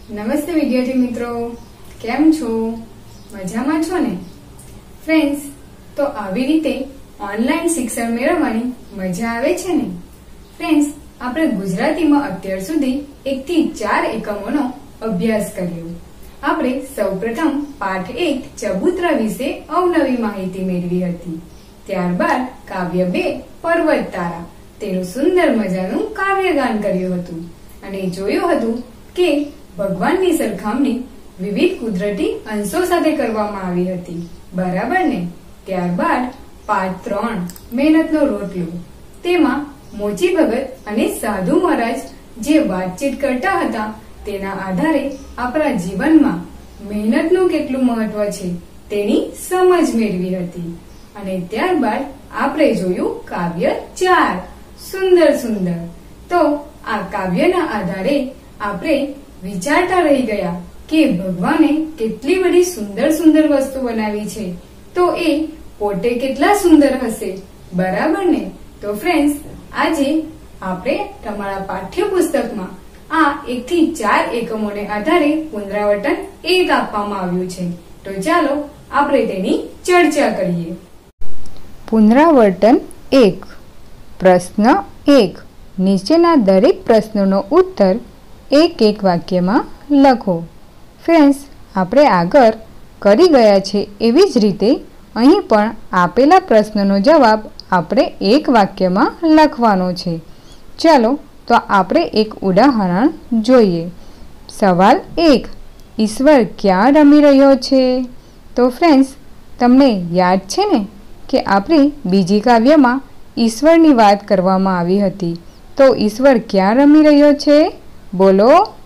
નમસ્તે વિદ્યાર્થી મિત્રો, કેમ છો? મજામાં છો ને? ફ્રેન્ડ્સ, તો આવી રીતે ઓનલાઈન શિક્ષણ મેળવવાની મજા આવે છે ને? ફ્રેન્ડ્સ, આપણે ગુજરાતીમાં અત્યાર સુધી 1 થી 4 એકમોનો અભ્યાસ કર્યો. આપણે સૌપ્રથમ પાઠ 1 ચબૂતરા વિશે અવનવી માહિતી મેળવી હતી. ત્યારબાદ કાવ્ય 2 પર્વત તારા તેનું સુંદર મજાનું કાવ્યગાન કર્યું હતું અને જોયું હતું કે ભગવાનની સરખામણી વિવિધ કુદરતી અંશો સાથે કરવામાં આવી હતી. બરાબર ને? ત્યારબાદ પાઠ 3 મહેનતનો રોટલો, તેમાં મોચી ભગત અને સાધુ મહારાજ જે વાતચીત કરતા હતા તેના આધારે આપણા જીવનમાં મહેનતનું કેટલું મહત્વ છે તેની સમજ મેળવી હતી. અને ત્યારબાદ આપણે જોયું કાવ્ય 4 સુંદર સુંદર. તો આ કાવ્યના આધારે આપણે વિચારતા રહી ગયા કે ભગવાને કેટલી બધી સુંદર સુંદર વસ્તુ બનાવી છે, તો એ પોતે કેટલા સુંદર હશે. બરાબર ને? તો ફ્રેન્ડ્સ, આજે આપણે તમારા પાઠ્યપુસ્તકમાં આ 1 થી 4 એકમોને આધારે પુનરાવર્તન 1 આપવામાં આવ્યું છે. તો ચાલો આપણે તેની ચર્ચા કરીએ. પુનરાવર્તન 1. પ્રશ્ન 1. નીચેના દરેક પ્રશ્નોનો ઉત્તર એક વાક્યમાં લખો. ફ્રેન્ડ્સ, આપણે આગળ કરી ગયા છે એવી જ રીતે અહીં પણ આપેલા પ્રશ્નનો જવાબ આપણે એક વાક્યમાં લખવાનો છે. ચાલો તો આપણે એક ઉદાહરણ જોઈએ. સવાલ 1. ઈશ્વર ક્યાં રમી રહ્યો છે? તો ફ્રેન્ડ્સ, તમને યાદ છે ને કે આપણી બીજી કાવ્યમાં ઈશ્વરની વાત કરવામાં આવી હતી. તો ઈશ્વર ક્યાં રમી રહ્યો છે? બોલો.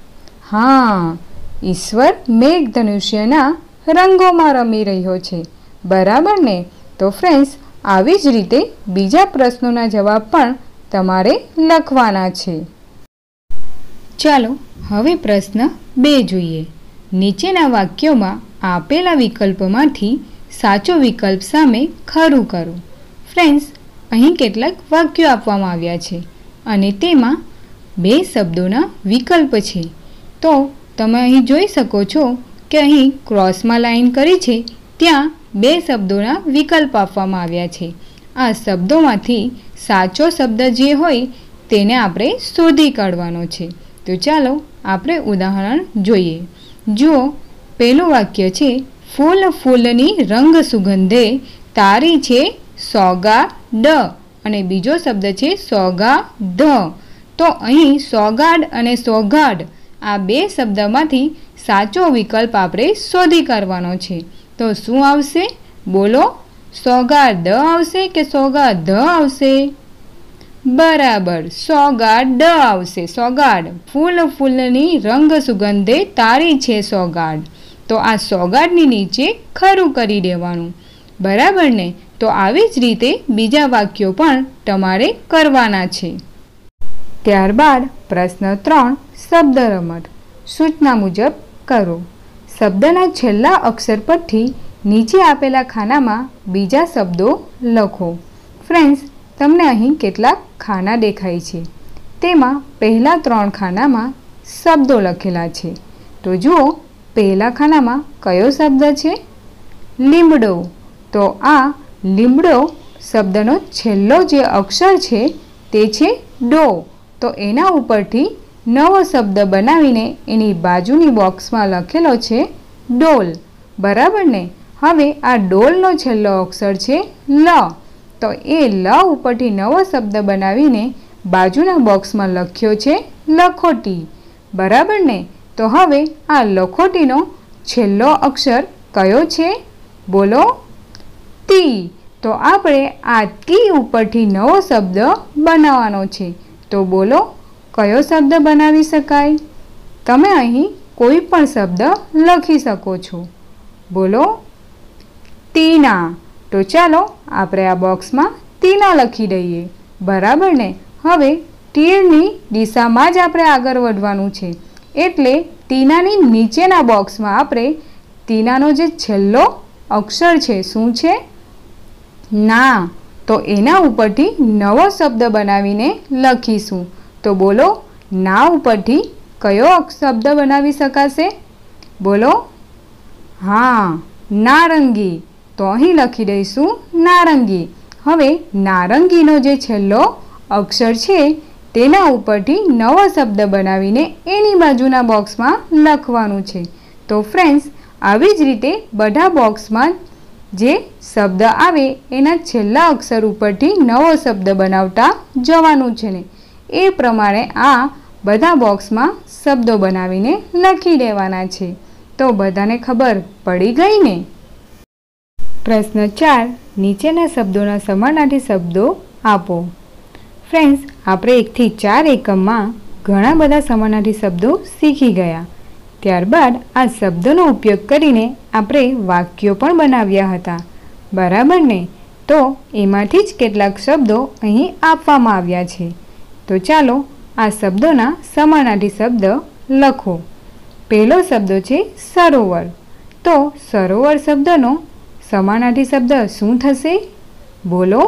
હા, ઈશ્વર મેઘધનુષ્યના રંગોમાં રમી રહ્યો છે. બરાબર ને? તો ફ્રેન્ડ્સ, આવી જ રીતે બીજા પ્રશ્નોના જવાબ પણ તમારે લખવાના છે. ચાલો હવે પ્રશ્ન 2 જોઈએ. નીચેના વાક્યોમાં આપેલા વિકલ્પોમાંથી સાચો વિકલ્પ સામે ખરું કરો. ફ્રેન્ડ્સ, અહીં કેટલાક વાક્યો આપવામાં આવ્યા છે અને તેમાં 2 શબ્દોના વિકલ્પ છે. તો તમે અહીં જોઈ શકો છો કે અહીં ક્રોસમાં લાઈન કરી છે, ત્યાં 2 શબ્દોના વિકલ્પ આપવામાં આવ્યા છે. આ શબ્દોમાંથી સાચો શબ્દ જે હોય તેને આપણે શોધી કાઢવાનો છે. તો ચાલો આપણે ઉદાહરણ જોઈએ. જુઓ, પહેલું વાક્ય છે ફૂલ ફૂલની રંગ સુગંધે તારી છે સોગાડ, અને બીજો શબ્દ છે સોગાદ. તો અહીં સોગાડ અને સોગાડ આ 2 શબ્દમાંથી સાચો વિકલ્પ આપણે શોધી કાઢવાનો છે. તો શું આવશે? બોલો. સોગાડ આવશે કે સોગાદ આવશે? બરાબર, સોગાડ આવશે. સોગાડ. ફૂલ ફૂલની રંગ સુગંધે તારી છે સોગાડ. તો આ સોગાડની નીચે ખરું કરી દેવાનું. બરાબર ને? તો આવી જ રીતે બીજા વાક્યો પણ તમારે કરવાના છે. ત્યારબાદ પ્રશ્ન 3 શબ્દ રમત. સૂચના મુજબ કરો. શબ્દના છેલ્લા અક્ષર પરથી નીચે આપેલા ખાનામાં બીજા શબ્દો લખો. ફ્રેન્ડ્સ, તમને અહીં કેટલાક ખાના દેખાય છે. તેમાં પહેલા 3 ખાનામાં શબ્દો લખેલા છે. તો જુઓ, પહેલા ખાનામાં કયો શબ્દ છે? લીમડો. તો આ લીમડો શબ્દનો છેલ્લો જે અક્ષર છે તે છે ડો. તો એના ઉપરથી નવો શબ્દ બનાવીને એની બાજુની બોક્સમાં લખેલો છે ડોલ. બરાબર ને? હવે આ ડોલનો છેલ્લો અક્ષર છે લ. તો એ લ ઉપરથી નવો શબ્દ બનાવીને બાજુના બોક્સમાં લખ્યો છે લખોટી. બરાબર ને? તો હવે આ લખોટીનો છેલ્લો અક્ષર કયો છે? બોલો. તી. તો આપણે આ તી ઉપરથી નવો શબ્દ બનાવવાનો છે. તો બોલો, કયો શબ્દ બનાવી શકાય? તમે અહીં કોઈ પણ શબ્દ લખી શકો છો. બોલો. તીના. તો ચાલો આપણે આ બોક્સમાં તીના લખી દઈએ. બરાબર ને? હવે તીરની દિશામાં જ આપણે આગળ વધવાનું છે. એટલે તીનાની નીચેના બોક્સમાં આપણે તીનાનો જે છેલ્લો અક્ષર છે શું છે? ના. તો એના ઉપરથી નવો શબ્દ બનાવીને લખીશું. તો બોલો, ના ઉપરથી કયો શબ્દ બનાવી શકાશે? બોલો. હા, નારંગી. તો અહીં લખી દઈશું નારંગી. હવે નારંગીનો જે છેલ્લો અક્ષર છે તેના ઉપરથી નવો શબ્દ બનાવીને એની બાજુના બોક્સમાં લખવાનું છે. તો ફ્રેન્ડ્સ, આવી જ રીતે બધા બોક્સમાં જે શબ્દ આવે એના છેલ્લા અક્ષર ઉપરથી નવો શબ્દ બનાવતા જવાનું છે ને એ પ્રમાણે આ બધા બોક્સમાં શબ્દો બનાવીને લખી દેવાના છે. તો બધાને ખબર પડી ગઈ ને? પ્રશ્ન 4. નીચેના શબ્દોના સમાનાર્થી શબ્દો આપો. ફ્રેન્ડ્સ, આપણે 1 થી 4 એકમમાં ઘણા બધા સમાનાર્થી શબ્દો શીખી ગયા. ત્યારબાદ આ શબ્દોનો ઉપયોગ કરીને આપણે વાક્યો પણ બનાવ્યા હતા, બરાબર ને? તો એમાંથી જ કેટલાક શબ્દો અહીં આપવામાં આવ્યા છે. તો ચાલો આ શબ્દોના સમાનાર્થી શબ્દ લખો. પહેલો શબ્દ છે સરોવર. તો સરોવર શબ્દનો સમાનાર્થી શબ્દ શું થશે? બોલો.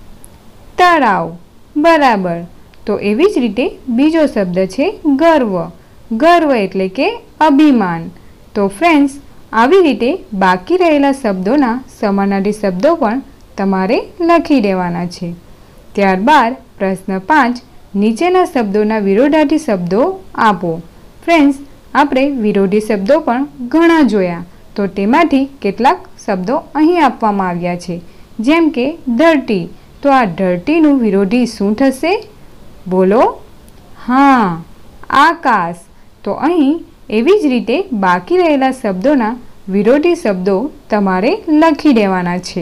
તળાવ. બરાબર. તો એવી જ રીતે બીજો શબ્દ છે ગર્વ. ગર્વ એટલે કે અભિમાન. તો ફ્રેન્ડ્સ, આવી રીતે બાકી રહેલા શબ્દોના સમાનાર્થી શબ્દો પણ તમારે લખી દેવાના છે. ત્યારબાદ પ્રશ્ન 5. નીચેના શબ્દોના વિરોધાર્થી શબ્દો આપો. ફ્રેન્ડ્સ, આપણે વિરોધી શબ્દો પણ ઘણા જોયા. તો તેમાંથી કેટલાક શબ્દો અહીં આપવામાં આવ્યા છે, જેમ કે ધરતી. તો આ ધરતીનું વિરોધી શું થશે? બોલો. હા, આકાશ. તો અહીં એવી જ રીતે બાકી રહેલા શબ્દોના વિરોધી શબ્દો તમારે લખી દેવાના છે.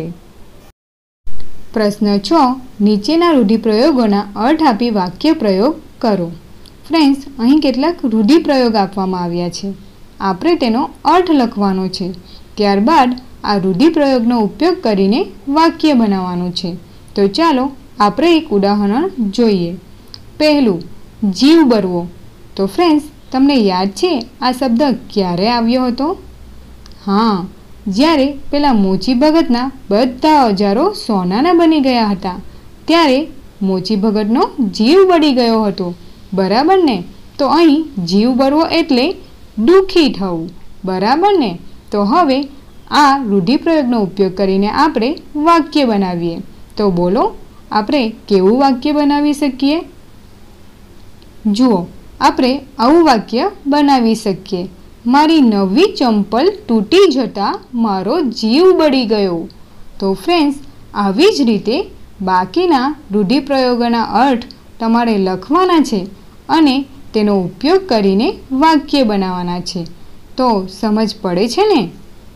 પ્રશ્ન 6. નીચેના રૂઢિપ્રયોગોના અર્થ આપી વાક્ય પ્રયોગ કરો. ફ્રેન્ડ્સ, અહીં કેટલાક રૂઢિપ્રયોગ આપવામાં આવ્યા છે. આપણે તેનો અર્થ લખવાનો છે. ત્યારબાદ આ રૂઢિપ્રયોગનો ઉપયોગ કરીને વાક્ય બનાવવાનું છે. તો ચાલો આપણે એક ઉદાહરણ જોઈએ. પહેલું, જીવ બરવો. તો ફ્રેન્ડ્સ, તમને યાદ છે આ શબ્દ ક્યારે આવ્યો હતો? હા, જ્યારે પેલા મોચી ભગતના બધા ઓજારો સોનાના બની ગયા હતા ત્યારે મોચી ભગતનો જીવ બળી ગયો હતો, બરાબર ને? તો અહીં જીવ બળવો એટલે દુઃખી થવું, બરાબર ને? તો હવે આ રૂઢિપ્રયોગનો ઉપયોગ કરીને આપણે વાક્ય બનાવીએ. તો બોલો, આપણે કેવું વાક્ય બનાવી શકીએ? જુઓ, આપણે આવું વાક્ય બનાવી શકીએ. મારી નવી ચંપલ તૂટી જતાં મારો જીવ બળી ગયો. તો ફ્રેન્ડ્સ, આવી જ રીતે બાકીના રૂઢિપ્રયોગોના અર્થ તમારે લખવાના છે અને તેનો ઉપયોગ કરીને વાક્ય બનાવવાના છે. તો સમજ પડે છે ને?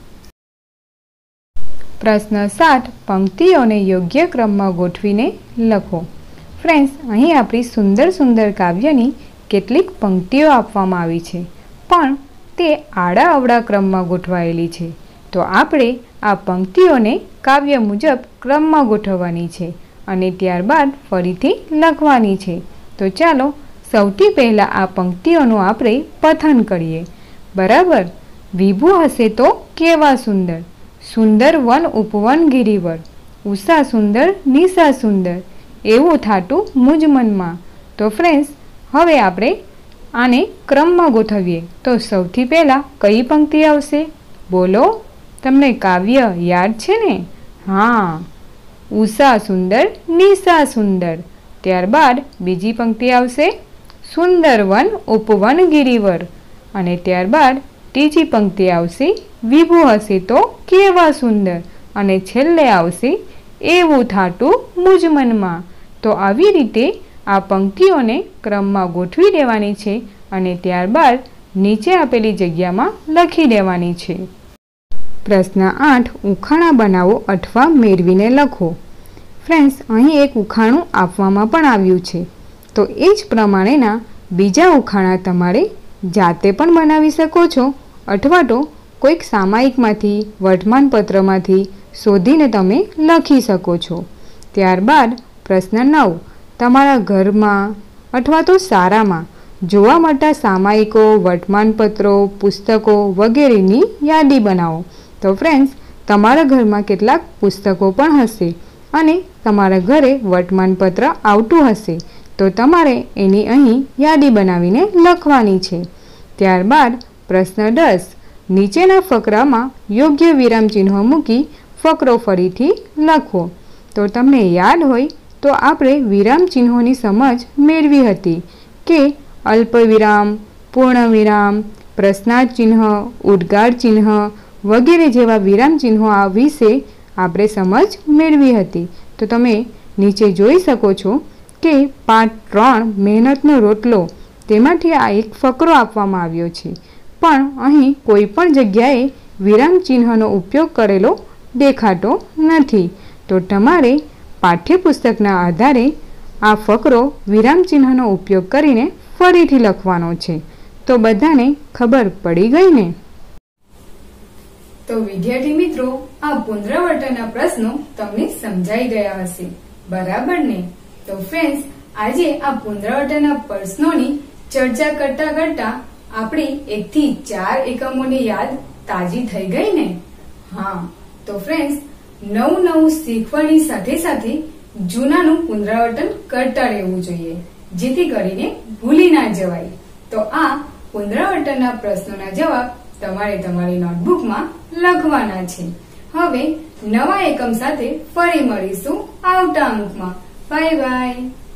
પ્રશ્ન 7. પંક્તિઓને યોગ્ય ક્રમમાં ગોઠવીને લખો. ફ્રેન્ડ્સ, અહીં આપણી સુંદર સુંદર કાવ્યની કેટલીક પંક્તિઓ આપવામાં આવી છે, પણ તે આડા અવળા ક્રમમાં ગોઠવાયેલી છે. તો આપણે આ પંક્તિઓને કાવ્ય મુજબ ક્રમમાં ગોઠવવાની છે અને ત્યારબાદ ફરીથી લખવાની છે. તો ચાલો સૌથી પહેલાં આ પંક્તિઓનું આપણે પઠન કરીએ, બરાબર? વિભુ હશે તો કેવા સુંદર, સુંદર વન ઉપવન ગિરિવર, ઉષા સુંદર નિશા સુંદર, એવું થાતું મુજ મનમાં. તો ફ્રેન્ડ્સ, હવે આપણે આને ક્રમમાં ગોઠવીએ. તો સૌથી પહેલાં કઈ પંક્તિ આવશે? બોલો. તમને કાવ્ય યાદ છે ને? હા, ઉષા સુંદર નિશા સુંદર. ત્યારબાદ બીજી પંક્તિ આવશે સુંદર વન ઉપવન ગિરિવર અને ત્યારબાદ ત્રીજી પંક્તિ આવશે વિભુ હશે તો કેવા સુંદર અને છેલ્લે આવશે એવું થાતું મુજ મનમાં. તો આવી રીતે આ પંક્તિઓને ક્રમમાં ગોઠવી દેવાની છે અને ત્યારબાદ નીચે આપેલી જગ્યામાં લખી દેવાની છે. પ્રશ્ન 8. ઉખાણા બનાવો અથવા મેળવીને લખો. ફ્રેન્ડ્સ, અહીં એક ઉખાણું આપવામાં પણ આવ્યું છે. તો એ જ પ્રમાણેના બીજા ઉખાણા તમારે જાતે પણ બનાવી શકો છો અથવા તો કોઈક સામાયિકમાંથી, વર્તમાનપત્રમાંથી શોધીને તમે લખી શકો છો. ત્યારબાદ પ્રશ્ન 9. તમારા ઘરમાં અથવા તો શાળામાં જોવા મળતા સામાયિકો, વર્તમાનપત્રો, પુસ્તકો વગેરેની યાદી બનાવો. તો ફ્રેન્ડ્સ, તમારા ઘરમાં કેટલાક પુસ્તકો પણ હશે અને તમારા ઘરે વર્તમાનપત્ર આવતું હશે. તો તમારે એની અહીં યાદી બનાવીને લખવાની છે. ત્યારબાદ પ્રશ્ન 10, નીચેના ફકરામાં યોગ્ય વિરામચિહ્નો મૂકી ફકરો ફરીથી લખો. તો તમને યાદ હોય તો આપણે વિરામચિહ્નોની સમજ મેળવી હતી કે અલ્પવિરામ, પૂર્ણવિરામ, પ્રશ્નાર્થ ચિહ્ન, ઉદ્ગાર ચિહ્ન વગેરે જેવા વિરામચિહ્નો આ વિશે આપણે સમજ મેળવી હતી. તો તમે નીચે જોઈ શકો છો કે પાઠ 3 મહેનતનો રોટલો તેમાંથી આ એક ફકરો આપવામાં આવ્યો છે, પણ અહીં કોઈ પણ જગ્યાએ વિરામચિહ્નનો ઉપયોગ કરેલો દેખાતો નથી. તો તમારે પાઠ્યપુસ્તકના આધારે આ ફકરો વિરામચિહ્નનો ઉપયોગ કરીને ફરીથી લખવાનો છે. તો બધાને ખબર પડી ગઈ ને? તો વિદ્યાર્થી મિત્રો, આ પુનરાવર્તનના પ્રશ્નો તમને સમજાઈ ગયા હશે, બરાબર ને? તો ફ્રેન્ડ્સ, આજે આ પુનરાવર્તનના પ્રશ્નોની ચર્ચા કરતા કરતા આપણી 1 થી 4 એકમોની યાદ તાજી થઈ ગઈ ને? હા, તો ફ્રેન્ડ્સ, નવું શીખવાની સાથે સાથે જૂનાનું પુનરાવર્તન કરતા રહેવું જોઈએ, જેથી કરીને ભૂલી ના જવાય. તો આ પુનરાવર્તનના પ્રશ્નોના જવાબ તમારે તમારી નોટબુકમાં લખવાના છે. હવે નવા એકમ સાથે ફરી મળીશું આવતા અંકમાં. Bye bye.